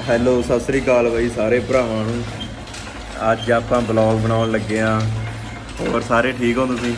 Hello Sat Sri ਅਕਾਲ ਬਾਈ ਸਾਰੇ ਭਰਾਵਾਂ ਨੂੰ। ਅੱਜ ਆਪਾਂ ਬਲੌਗ ਬਣਾਉਣ ਲੱਗੇ ਆ। ਹੋਰ ਸਾਰੇ ਠੀਕ ਹੋ ਤੁਸੀਂ?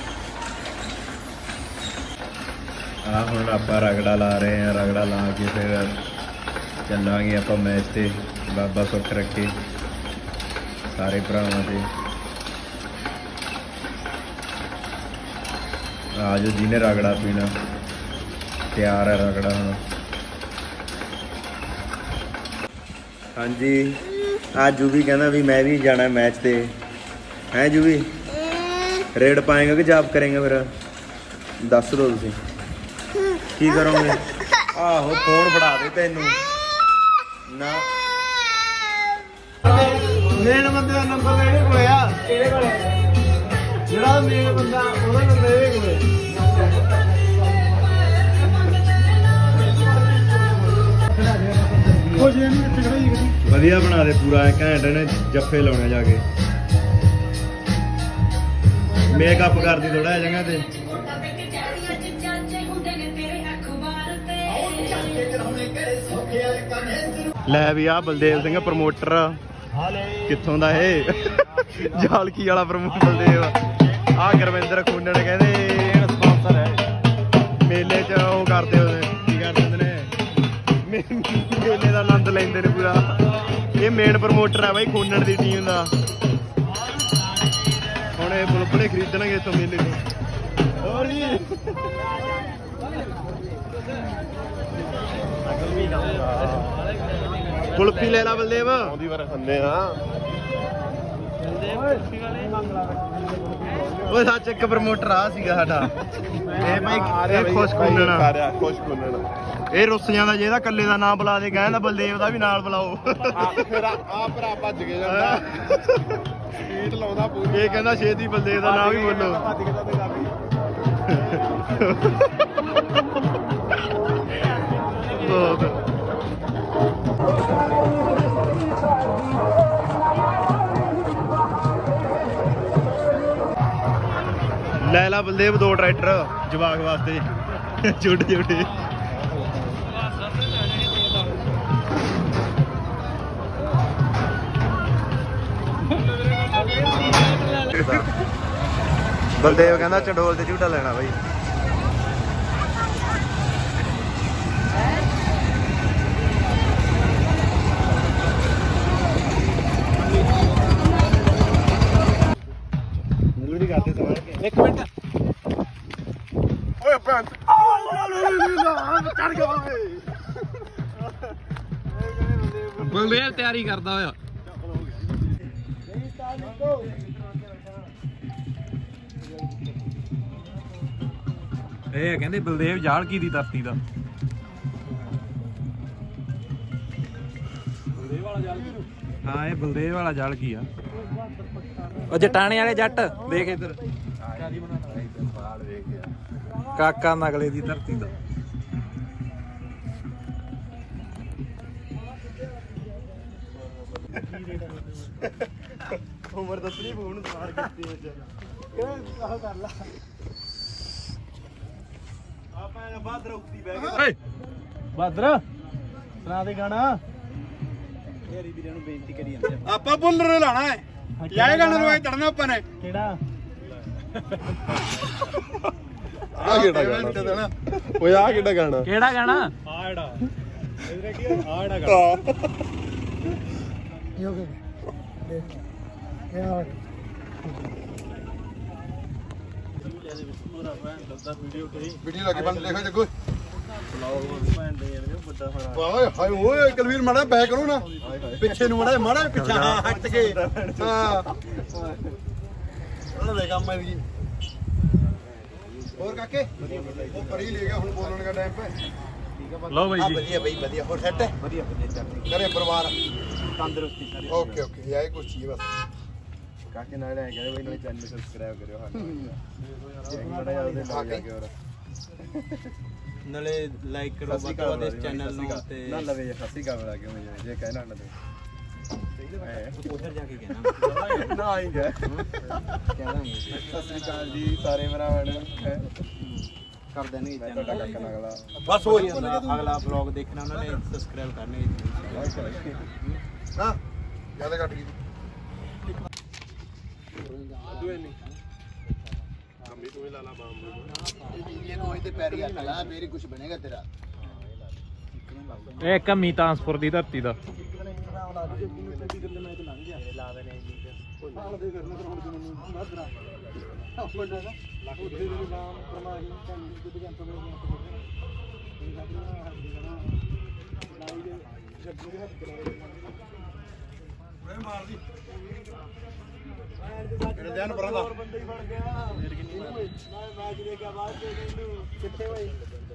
ਆ ਹੁਣ ਆਪਾਂ ਰਗੜਾ ਲਾ ਰਹੇ ਆ। ਰਗੜਾ ਲਾ ਕੇ ਫਿਰ ਚੱਲਾਂਗੇ ਆਪਾਂ ਮੈਚ ਤੇ। ਬਾਬਾ ਸੁੱਖ ਰੱਖੇ ਸਾਰੇ ਭਰਾਵਾਂ ਤੇ। ਆ ਜੋ ਜਿਹਨੇ ਰਗੜਾ ਪੀਣਾ ਤਿਆਰ ਹੈ ਰਗੜਾ ਹੁਣ। हाँ जी आज जूवी कहना भी मैं भी जाना मैच पे है। जूवी रेड पाएंगे कि जॉब करेंगे फिर दस दो तुसी की करोगे? आहो फोन फड़ा दे तेनू ना मेन बंदे दा नंबर मेरे कोल आ। तेरे कोल जेड़ा मेन बंदा ओदा नंबर मेरे कोल ਵਧੀਆ ਬਣਾ ਦੇ ਪੂਰਾ ਘੈਂਟ ਨੇ। ਜੱਫੇ ਲਾਉਣੇ ਜਾ ਕੇ ਮੇਕਅਪ ਕਰਦੀ ਥੋੜਾ ਜਗ੍ਹਾ ਤੇ। ਲੈ ਵੀ ਆ ਬਲਦੇਵ ਸਿੰਘ ਪ੍ਰਮੋਟਰ ਕਿੱਥੋਂ ਦਾ ਇਹ ਜਾਲਕੀ ਵਾਲਾ ਪ੍ਰਮੋਟਰ ਬਲਦੇਵ। ਆ ਗੁਰਵਿੰਦਰ ਖੂਨਣ ਕਹਿੰਦੇ ਇਹ ਸਪਾਂਸਰ ਹੈ। ਮੇਲੇ 'ਚ ਉਹ ਕਰਦੇ ਹੁੰਦੇ ਕੀ ਕਰਦੇ ਹੁੰਦੇ ਨੇ ਮੇਲੇ ਦਾ ਆਨੰਦ ਲੈਂਦੇ ਨੇ ਪੂਰਾ। ਇਹ ਮੇਨ ਪ੍ਰਮੋਟਰ ਹੈ ਬਾਈ ਖੂਨਣ ਦੀ ਟੀਮ ਦਾ। ਹੁਣ ਇਹ ਬੁਲਬੁਲੇ ਖਰੀਦਣਗੇ ਇੱਥੋਂ ਮੇਲੇ ਤੋਂ। ਹੋਰ ਜੀ ਕੁਲਫੀ ਲੈ ਲਾ ਬਲਦੇਵ। ਆਉਂਦੀ ਵਾਰ ਖਾਂਦੇ ਆ। ਉਹ ਸੱਚ ਇੱਕ ਪ੍ਰਮੋਟਰ ਆ ਸੀਗਾ ਸਾਡਾ ਇਹ ਭਾਈ। ਇਹ ਖੁਸ਼ ਖੂਨਣ ਇਹ ਰੁੱਸ ਜਾਂਦਾ ਜੇ ਇਹਦਾ ਕੱਲੇ ਦਾ ਨਾਮ ਬੁਲਾ ਦੇ। ਕਹਿੰਦਾ ਬਲਦੇਵ ਦਾ ਵੀ ਨਾਲ ਬੁਲਾਓ। ਫਿਰ ਆ ਭਰਾ ਭੱਜ ਕੇ ਜਾਂਦਾ ਸਪੀਡ ਲਾਉਂਦਾ ਪੂਰੀ। ਇਹ ਕਹਿੰਦਾ ਛੇਤੀ ਬਲਦੇਵ ਦਾ ਨਾਮ ਵੀ ਬੋਲੋ। ਲੈ ਲਾ ਬਲਦੇਵ ਦੋ ਟਰੈਕਟਰ ਜਵਾਕ ਵਾਸਤੇ ਛੋਟੇ ਛੋਟੇ। ਬਲਦੇਵ ਕਹਿੰਦਾ ਚੰਡੋਲ ਤੇ ਝੂਟਾ ਲੈਣਾ ਬਾਈ। ਇੱਕ ਮਿੰਟ ਓਏ ਭੈਣ ਚੜ ਗਿਆ ਓਏ। ਬਲਦੇਵ ਤਿਆਰੀ ਕਰਦਾ ਹੋਇਆ। ਇਹ ਕਹਿੰਦੇ ਬਲਦੇਵ ਜਾਲਕੀ ਦੀ ਧਰਤੀ ਦਾ। ਹਾਂ ਇਹ ਬਲਦੇਵ ਵਾਲਾ ਜਾਲਕੀ ਆ। ਉਹ ਜਟਾਣੇ ਵਾਲੇ ਜੱਟ ਦੇਖ ਇੱਧਰ ਕਾਕਾ ਨਗਲੇ ਦੀ ਧਰਤੀ ਦਾ। ਉਮਰ ਦੱਸਣੀ ਫੋਨ ਸਾਰ ਕੀਤੀ ਵਿੱਚ ਆਹ ਕਰ ਲਾ। ਆਪਾਂ ਬਾਦਰ ਉੱਤੀ ਬਹਿ ਗਏ। ਬਾਦਰ ਸੁਣਾ ਦੇ ਗਾਣਾ। ਯਾਰੀ ਵੀਰਾਂ ਨੂੰ ਬੇਨਤੀ ਕਰੀ ਜਾਂਦੇ ਆਪਾਂ ਬੁੱਲਰ ਲਾਣਾ ਹੈ। ਜਾਏ ਗਾਣਾ ਰੋਏ ਚੜਨਾ ਆਪਾਂ ਨੇ। ਕਿਹੜਾ ਆ ਕਿਹੜਾ ਗਾਣਾ ਓਏ? ਆ ਕਿਹੜਾ ਗਾਣਾ? ਕਿਹੜਾ ਗਾਣਾ? ਆ ਜਿਹੜਾ ਇਧਰ ਕੀ ਆ ਜਿਹੜਾ ਗਾਣਾ ਵੀਡੀਓ ਲੱਗੇ ਬੰਦ ਦੇਖੋ ਜੱਗੂ। ਓਏ ਹਾਏ ਓਏ ਕਲਵੀਰ ਮਾੜਾ ਬੈਕ ਕਰੋ ਨਾ ਪਿੱਛੇ ਨੂੰ ਮਾੜਾ ਪਿੱਛੇ ਹਟ ਕੇ। ਹਾਂ ਉਹਨਾਂ ਦੇ ਕੰਮ ਹੈ ਜੀ। ਹੋਰ ਕਾਕੇ ਉਹ ਪੜੀ ਲੈ ਗਿਆ ਹੁਣ ਬੋਲਣ ਦਾ ਟਾਈਮ ਪੈ। ਲਓ ਬਾਈ ਜੀ ਵਧੀਆ ਬਈ ਵਧੀਆ। ਹੋਰ ਸੈੱਟ ਹੈ? ਵਧੀਆ ਕਰੇ ਪਰਿਵਾਰ ਤੰਦਰੁਸਤੀ ਸਾਰੇ। ਓਕੇ ਓਕੇ ਯਾਰ ਕੁਛ ਚੀਜ਼ ਬਸ। ਕਾਕੇ ਨਾਲ ਲੈ ਕੇ ਬਈ ਨਾਲੇ ਚੈਨਲ ਸਬਸਕ੍ਰਾਈਬ ਕਰਿਓ ਸਾਨੂੰ। ਬੜਾ ਉਹਦੇ ਨਾਲ ਜਾ ਕੇ ਹੋਰ ਨਾਲੇ ਲਾਈਕ ਕਰੋ ਵੱਧ ਤੋਂ ਵੱਧ ਇਸ ਚੈਨਲ ਨੂੰ ਤੇ ਨਾ ਲਵੇ ਹੱਸੀ ਕੈਮਰਾ ਕਿਉਂ ਜੇ ਕਹਿਣਾ ਨਾ ਤੇ ਉਧਰ ਜਾ ਕੇ ਕਹਿਣਾ ਨਾ ਆਏਗਾ। ਕਹਿ ਦਾਂਗੇ। ਸਤਿ ਸ੍ਰੀ ਅਕਾਲ ਜੀ ਸਾਰੇ ਭਰਾਵਾਂ ਨੂੰ। ਕਰ ਦੇਣਗੇ ਚੈਨਲ ਬਸ ਹੋ ਜਾਂਦਾ ਅਗਲਾ ਵਲੌਗ ਦੇਖਣਾ ਉਹਨਾਂ ਨੇ ਸਬਸਕ੍ਰਾਈਬ ਕਰਨੇ ਹਾਂ ਜਿਆਦਾ ਕੱਟ ਗਈ ਪੈਰੀ ਹੱਥ ਲਾ ਮੇਰੀ ਕੁਝ ਬਣੇਗਾ ਤੇਰਾ ਇਹ ਕਮੀ ਟ੍ਰਾਂਸਫਰ ਦੀ ਧਰਤੀ ਦਾ ਧਿਆਨ ਬਰਾਦਾ ਕਿੱਥੇ ਹੋਈ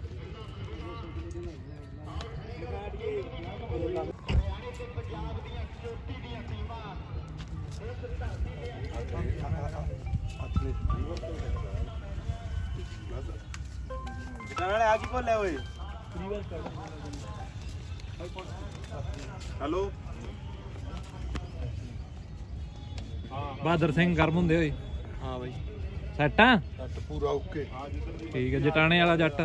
ਨਾਲੇ ਆ ਕੀ ਭੋਲੇ ਓਏ ਹੈਲੋ ਬਹਾਦਰ ਸਿੰਘ ਗਰਮ ਹੁੰਦੇ ਹੋਏ ਹਾਂ ਬਾਈ ਸੈੱਟ ਆ ਸੱਟ ਪੂਰਾ ਓਕੇ ਠੀਕ ਹੈ ਜਟਾਣੇ ਵਾਲਾ ਜੱਟ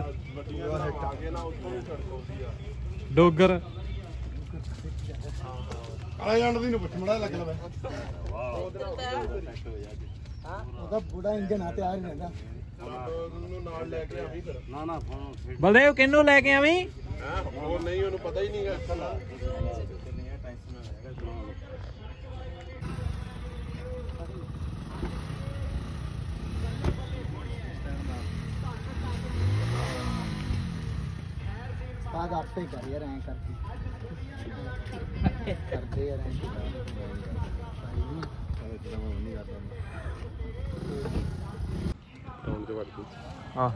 ਡੋਗਰ ਕਾਲਾ ਜੰਡ ਦੀ ਨੂੰ ਪੁੱਛ ਮੜਾ ਲੱਗ ਲਵੇ ਉਹਦਾ ਬੁੜਾ ਇੰਜਨ ਆ ਤਿਆਰ ਨਹੀਂ ਰਹਿੰਦਾ ਨੂੰ ਨਾਲ ਲੈ ਕੇ ਆਵੀਂ ਫਿਰ ਨਾ ਬਲਦੇਵ ਕਿੰਨੂੰ ਲੈ ਕੇ ਆਵੀਂ ਉਹ ਨਹੀਂ ਉਹਨੂੰ ਪਤਾ ਹੀ ਨਹੀਂਗਾ ਕੱਲਾ ਬਾਗ ਆਪੇ ਕਰ ਯਾਰ ਐਂ ਕਰਕੇ ਕਰਦੇ ਯਾਰ ਹਾਂ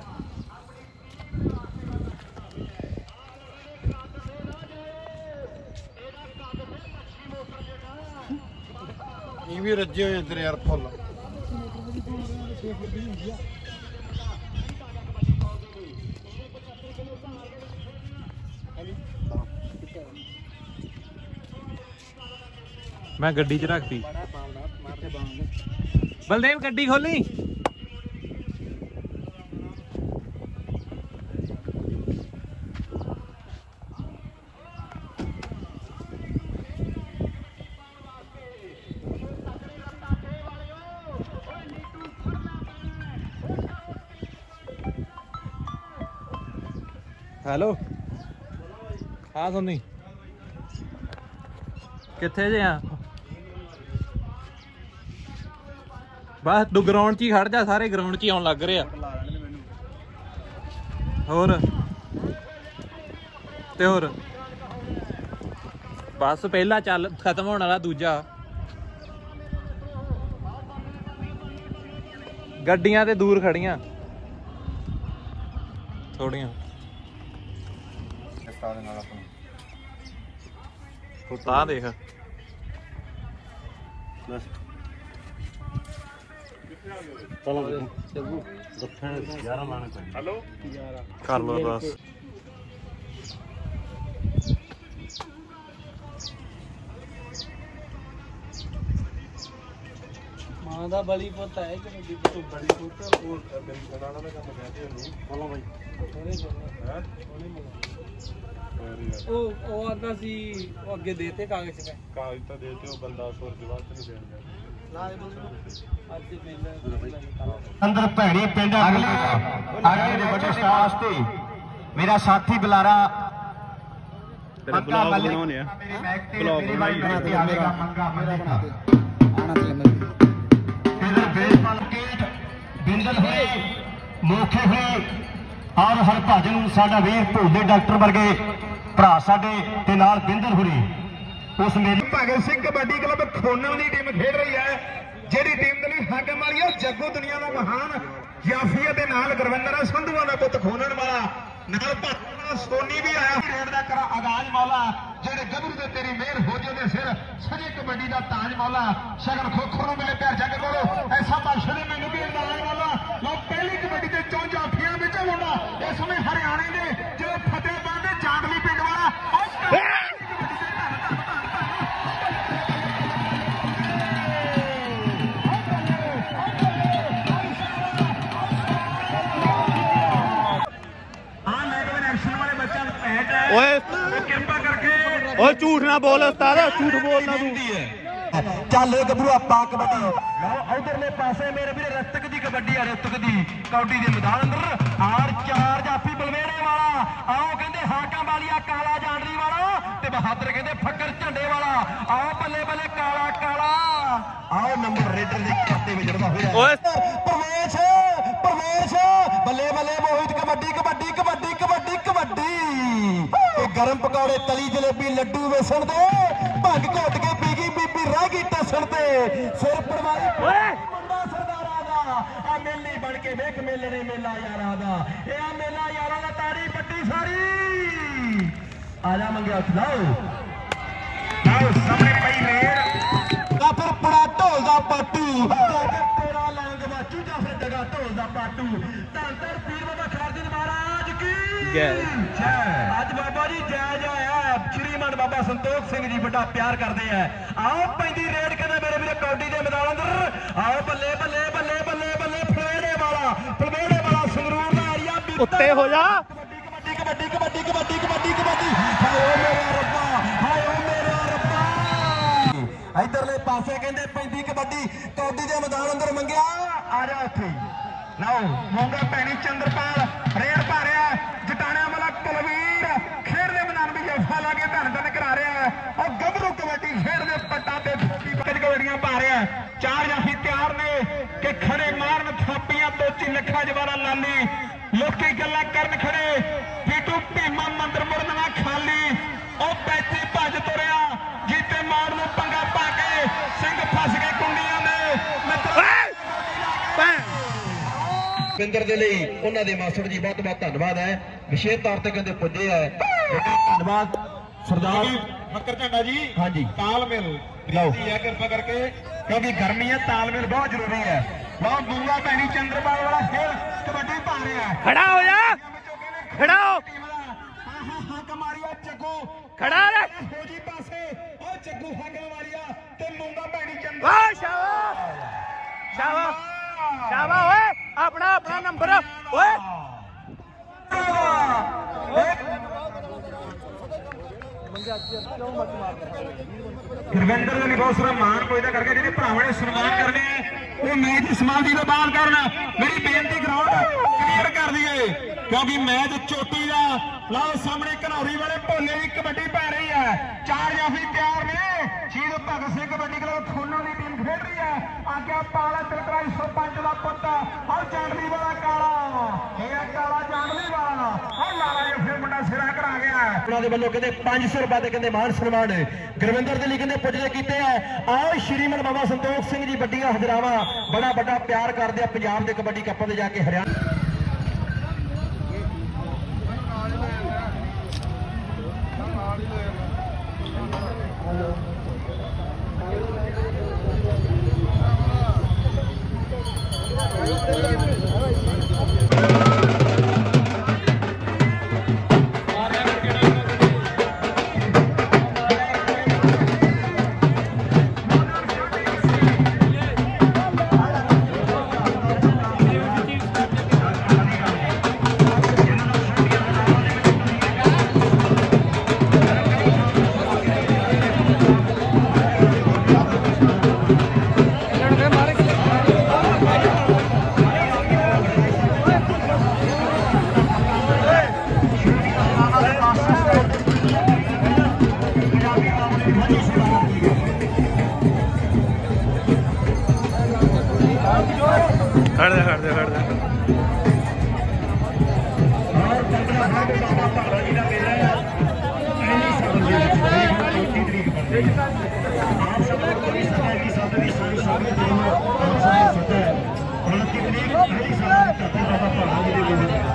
ਇਹ ਵੀ ਰੱਜੇ ਹੋਏ ਤੇਰੇ ਯਾਰ ਫੁੱਲ ਮੈਂ ਗੱਡੀ 'ਚ ਰੱਖਤੀ ਬਲਦੇਵ ਗੱਡੀ ਖੋਲੀ ਹੈਲੋ ਹਾਂ ਸੁਣੀ ਕਿੱਥੇ ਜੇ ਆ ਬਸ ਤੂੰ ਗਰਾਊਂਡ 'ਚ ਹੀ ਖੜ ਜਾ ਸਾਰੇ ਗਰਾਊਂਡ 'ਚ ਹੀ ਆਉਣ ਲੱਗ ਰਿਹਾ ਹੋਰ ਤੇ ਹੋਰ ਬਸ ਪਹਿਲਾ ਚੱਲ ਖਤਮ ਹੋਣ ਵਾਲਾ ਦੂਜਾ ਗੱਡੀਆਂ ਤੇ ਦੂਰ ਖੜੀਆਂ ਥੋੜੀਆਂ ਤਾਂ ਦੇਖ ਹੈਲੋ ਕਰ ਲੋ ਬਸ ਮਾਂ ਦਾ ਬਲੀ ਪੁੱਤ ਹੈ ਕਿ ਵੱਡੀ ਪੁੱਤ ਬੜੀ ਪੁੱਤ ਉਹ ਮੇਰੀ ਬਣਾਣਾ ਦਾ ਕੰਮ ਕਹਿੰਦੇ ਉਹਨੂੰ ਬੋਲੋ ਬਾਈ ਹੈ ਉਹ ਆਂਦਾ ਸੀ ਉਹ ਅੱਗੇ ਦੇਤੇ ਕਾਗਜ਼ ਤੇ ਕਾਗਜ਼ ਤਾਂ ਦੇਤੇ ਉਹ ਬੰਦਾ ਸੁਰ ਜਵਾਬ ਨਹੀਂ ਦੇਣ ਗਿਆ ਅੱਜ ਪਹਿਲਾਂ ਅੰਦਰ ਭੈਣੀ ਪਿੰਡ ਅਗਲੇ ਦੇ ਵੱਡੇ ਸਟਾਰ ਤੇ ਮੇਰਾ ਸਾਥੀ ਬੁਲਾਰਾ ਤੇਰੇ ਬਲੌਗ ਬਣਾਉਣੇ ਆ ਬਲੌਗ ਬਣਾਈ ਆਵੇਗਾ ਮੰਗਾ ਮੇਰਾ ਆਣਾ ਤੇ ਮੈਂ ਇਧਰ ਬੇਸਮਲ ਕੇਟ ਬਿੰਦਲ ਹੋਏ ਮੋਖੇ ਹੋਏ ਔਰ ਹਰਭਜਨ ਨੂੰ ਸਾਡਾ ਵੀਰ ਭੋਲੇ ਡਾਕਟਰ ਵਰਗੇ ਭਰਾ ਸਾਡੇ ਤੇ ਨਾਲ ਬਿੰਦਲ ਹੁਰੀ ਉਸ ਮੇਲੇ ਭਗਤ ਸਿੰਘ ਕਬੱਡੀ ਕਲੱਬ ਖੋਨਲ ਦੀ ਟੀਮ ਖੇਡ ਰਹੀ ਹੈ ਜਿਹੜੀ ਟੀਮ ਦੇ ਲਈ ਹਾਕਮ ਵਾਲੀ ਹੈ ਜੱਗੂ ਦੁਨੀਆ ਦਾ ਮਹਾਨ ਜਾਫੀਆ ਦੇ ਨਾਲ ਗੁਰਵਿੰਦਰ ਸੰਧੂਆਂ ਦਾ ਪੁੱਤ ਖੋਨਣ ਵਾਲਾ ਨਾਲ ਭਾਰਤ ਸੋਨੀ ਵੀ ਆਇਆ ਖੇਡ ਦਾ ਕਰਾ ਆਗਾਜ਼ ਮੌਲਾ ਜਿਹੜੇ ਗੱਭਰੂ ਦੇ ਤੇਰੀ ਮਿਹਰ ਹੋ ਜੇ ਦੇ ਸਿਰ ਸਜੇ ਕਬੱਡੀ ਦਾ ਤਾਜ ਮੌਲਾ ਸ਼ਗਨ ਖੋਖਰ ਨੂੰ ਮੇਰੇ ਪਿਆਰ ਜੱਗ ਕੋਲੋਂ ਐਸਾ ਬਾਦਸ਼ਾਹ ਨੇ ਮੈਨੂੰ ਵੀ ਇਨਾਮ ਮੌਲਾ ਲੋ ਪਹਿਲੀ ਕਬੱਡੀ ਤੇ ਚੌਂ ਜਾਫੀਆਂ ਵਿੱਚ ਮੁੰਡਾ ਇਸ ਸਮੇਂ ਹਰਿਆਣੇ ਦੇ ਜੋ ਫਤਿਹਬਾਦ ਦੇ ਜਾਂਦਲੀ ਪਿੰਡ ਵਾਲਾ ओए ओए झूठ ना बोल उस्ताद, झूठ बोलना तू। ਚੱਲ ਗੱਭਰੂ ਆਪਾਂ ਕਬੱਡੀ ਲਓ ਉਧਰਲੇ ਪਾਸੇ ਮੇਰੇ ਵੀਰੇ ਰਤਕ ਦੀ ਕਬੱਡੀ ਆ, ਰਤਕ ਦੀ ਕੌਡੀ ਦੇ ਮੈਦਾਨ ਅੰਦਰ ਆਰ ਚਾਰ ਜਾਫੀ ਬਲਵੇੜੇ ਵਾਲਾ, ਆਓ ਕਹਿੰਦੇ ਹਾਕਾਂ ਵਾਲੀਆ ਕਾਲਾ ਜਾਂਡਰੀ ਵਾਲਾ ਤੇ ਬਹਾਦਰ ਕਹਿੰਦੇ ਫੱਕਰ ਝੰਡੇ ਵਾਲਾ, ਆਓ ਬੱਲੇ ਬੱਲੇ ਕਾਲਾ ਕਾਲਾ, ਆਓ ਨੰਬਰ ਰੇਡਰ ਦੇ ਖਾਤੇ ਵਿੱਚ ਜੜਵਾ ਹੋਇਆ ਓਏ ਪ੍ਰਵੇਸ਼ ਪ੍ਰਵੇਸ਼ ਬੱਲੇ ਬੱਲੇ ਮੋਹਿਤ ਕਬੱਡੀ ਕਬੱਡੀ ਕਬੱਡੀ ਕਬੱਡੀ ਕਬੱਡੀ ਤੇ ਗਰਮ ਪਕੌੜੇ ਤਲੀ ਜਲੇਬੀ ਲੱਡੂ ਵੇਸਣ ਦੇ ਭੰਗ ਘੋਟ ਕੇ ਪੀ ਗਈ ਬੀਬੀ ਰਹਿ ਗਈ ਟੱਸਣ ਤੇ ਸਿਰ ਪਰਵਾਰੀ ਮੁੰਡਾ ਸਰਦਾਰਾਂ ਦਾ ਆ ਮੇਲੀ ਬਣ ਕੇ ਵੇਖ ਮੇਲਣੇ ਮੇਲਾ ਯਾਰਾਂ ਦਾ, ਇਹ ਆ ਮੇਲਾ ਯਾਰਾਂ ਦਾ ਤਾੜੀ ਪੱਟੀ ਸਾਰੀ ਆ ਜਾ ਮੰਗਿਆ ਲਾਓ ਲਾਓ ਸਾਹਮਣੇ ਪਈ ਰੇਡ ਤਾਂ ਫਿਰ ਪੜਾ ਢੋਲ ਦਾ ਪਾਟੂ ਤੇਰਾ ਲੰਗ ਵਾਚੂ ਜਾਂ ਫਿਰ ਜਗਾ ਢੋਲ ਦਾ ਪਾਟੂ ਧੰਨ ਧੰਨ ਪੀਰ ਬਾਬਾ ਖਾਲਸਾ ਜੀ ਮਹਾਰਾਜ ਕੀ ਜੈ। ਅੱਜ ਬਾਬਾ ਜੀ ਜੈ ਜੈ ਹੈ, ਸ਼੍ਰੀਮਾਨ ਬਾਬਾ ਸੰਤੋਖ ਸਿੰਘ ਜੀ ਵੱਡਾ ਪਿਆਰ ਕਰਦੇ ਆ। ਆਓ ਪੈਂਦੀ ਰੇਡ ਕਹਿੰਦੇ ਮੇਰੇ ਵੀਰੇ ਕੌਡੀ ਦੇ ਮੈਦਾਨ ਅੰਦਰ, ਆਓ ਬੱਲੇ ਬੱਲੇ ਬੱਲੇ ਬੱਲੇ ਬੱਲੇ ਫਲੇੜੇ ਵਾਲਾ ਸੰਗਰੂਰ ਦਾ ਏਰੀਆ ਉੱਤੇ ਹੋ ਜਾ। ਕਬੱਡੀ ਕਬੱਡੀ ਕਬੱਡੀ ਕਬੱਡੀ ਕਬੱਡੀ ਕਬੱਡੀ ਹਾਏ ਓ ਮੇਰਾ ਰੱਬਾ, ਹਾਏ ਓ ਮੇਰਾ ਰੱਬਾ। ਇਧਰਲੇ ਪਾਸੇ ਕਹਿੰਦੇ ਪੈਂਦੀ ਕਬੱਡੀ ਕੌਡੀ ਦੇ ਮੈਦਾਨ ਅੰਦਰ ਮੰਗਿਆ ਆ ਜਾ ਉੱਥੇ ਲਓ ਮੋਂਗਾ ਭੈਣੀ ਚੰਦਰਪਾਲ ਰੇਡ ਪਾ ਰਿਹਾ, ਜਟਾਣਿਆਂ ਵਾਲਾ ਕੁਲਵੀਰ ਖੇਡ ਦੇ ਮੈਦਾਨ ਵਿੱਚ ਜਫਾ ਲਾ ਕੇ ਧੰਨ ਧੰਨ ਕਰਾ ਰਿਹਾ, ਉਹ ਗੱਭਰੂ ਕਬੱਡੀ ਖੇਡ ਦੇ ਪੱਟਾਂ ਤੇ ਕਬੱਡੀਆਂ ਪਾ ਰਿਹਾ, ਚਾਰ ਜਾਫੀ ਤਿਆਰ ਨੇ ਕਿ ਖੜੇ ਮਾਰਨ ਥਾਪੀਆਂ ਤੋਚੀ ਲੱਖਾਂ ਜਵਾਰਾ ਲਾਲੀ, ਲੋਕੀ ਗੱਲਾਂ ਕਰਨ ਖੜੇ ਪੀਟੂ ਭੀਮਾ ਮੰਦਰ ਮੁਰਨ ਨਾ ਖਾਲੀ, ਉਹ ਪੈਤੀ ਭੱਜ ਤੁਰਿਆ ਜੀਤੇ ਮਾਰ ਨੂੰ ਪੰਗਾ ਪਾ ਕੇ ਸਿੰਘ ਫਸ ਗਏ ਕੁੰਡੀਆਂ ਦੇ ਬਿੰਦਰ ਦੇ ਲਈ ਉਹਨਾਂ ਦੇ ਮਾਸਟਰ ਜੀ ਬਹੁਤ ਬਹੁਤ ਧੰਨਵਾਦ ਹੈ, ਵਿਸ਼ੇਸ਼ ਤੌਰ ਤੇ ਕਹਿੰਦੇ ਪੁੱਜੇ ਹੈ, ਧੰਨਵਾਦ ਸਰਦਾਰ ਫੱਕਰ ਝੰਡਾ ਜੀ। ਹਾਂਜੀ ਤਾਲਮੇਲ ਲਓ ਹੈ ਕਿਰਪਾ ਕਰਕੇ, ਕਿਉਂਕਿ ਗਰਮੀ ਹੈ ਤਾਲਮੇਲ ਬਹੁਤ ਜ਼ਰੂਰੀ ਹੈ। ਲਓ ਮੂੰਗਾ ਭੈਣੀ ਚੰਦਰਪਾਲ ਵਾਲਾ ਖੇਡ ਕਬੱਡੀ ਪਾ ਰਿਹਾ, ਖੜਾ ਹੋ ਜਾ, ਖੜਾ ਹੋ, ਹੱਕ ਮਾਰੀਆ ਚੱਗੂ ਖੜਾ ਰਹਿ ਫੌਜੀ ਪਾਸੇ, ਉਹ ਚੱਗੂ ਹੱਕ ਮਾਰੀਆ ਤੇ ਮੂੰਗਾ ਭੈਣੀ ਚੰਦਰ ਵਾਹ ਸ਼ਾਬਾਸ਼ ਸ਼ਾਬਾਸ਼ ਸ਼ਾਬਾਸ਼ ਓਏ ਆਪਣਾ ਆਪਣਾ ਨੰਬਰ ਓਏ ਗੁਰਵਿੰਦਰ ਨੇ ਬਹੁਤ ਸਾਰਾ ਮਾਣ ਕੋਇਦਾ ਕਰਕੇ ਜਿਹੜੇ ਭਰਾਵਾਂ ਨੇ ਸਨਮਾਨ ਕਰਨੇ ਉਹ ਮੈਚ ਸਮਾਨ ਦੀ ਬਾਲ ਕਰਨ ਮੇਰੀ ਬੇਨਤੀ ਗਰਾਊਂਡ ਕਲੀਅਰ ਕਰ ਦਈਏ, ਕਿਉਂਕਿ ਮੈਚ ਚੋਟੀ ਦਾ ਲਓ ਸਾਹਮਣੇ ਘਨੌਰੀ ਵਾਲੇ ਭੋਲੇ ਦੀ ਕਬੱਡੀ ਪੈ ਰਹੀ ਹੈ, ਚਾਰ ਜਾਫੀ ਤਿਆਰ ਨੇ, ਸ਼ਹੀਦ ਭਗਤ ਸਿੰਘ ਕਬੱਡੀ ਕਲੱਬ ਖੋਨੋ ਦੀ ਟੀਮ ਖੇਡ ਰਹੀ ਹੈ, ਆਗਿਆ ਪਾਲਾ ਤਿਲਕਰਾਈ ਸਰਪੰਚ ਦਾ ਪੁੱਤ ਔਰ ਜਾਂਡਲੀ ਵਾਲਾ ਕਾਲਾ, ਇਹ ਕਾਲਾ ਜਾਂਡਲੀ ਵਾਲਾ ਔਰ ਲਾਲਾ ਜੀ ਫਿਰ ਮੁੰਡਾ ਸਿਰਾ ਕਰਾ ਗਿਆ, ਉਹਨਾਂ ਦੇ ਵੱਲੋਂ ਕਹਿੰਦੇ 500 ਰੁਪਏ ਦੇ ਕਹਿੰਦੇ ਮਾਨ ਸਨਮਾਨ ਗੁਰਵਿੰਦਰ ਦੇ ਲਈ ਕਹਿੰਦੇ ਪੁੱਜਦੇ ਕੀਤੇ ਆ। ਆਓ ਸ਼੍ਰੀਮਾਨ ਬਾਬਾ ਸੰਤੋਖ ਸਿੰਘ ਜੀ ਵੱਡੀਆਂ ਹਜ਼ਰਾਵਾਂ ਬੜਾ ਵੱਡਾ ਪਿਆਰ ਕਰਦੇ ਆ ਪੰਜਾਬ ਦੇ ਕਬੱਡੀ ਕੱਪਾਂ ਦੇ ਜਾ ਕੇ ਹਰਿਆਣਾ Thank you.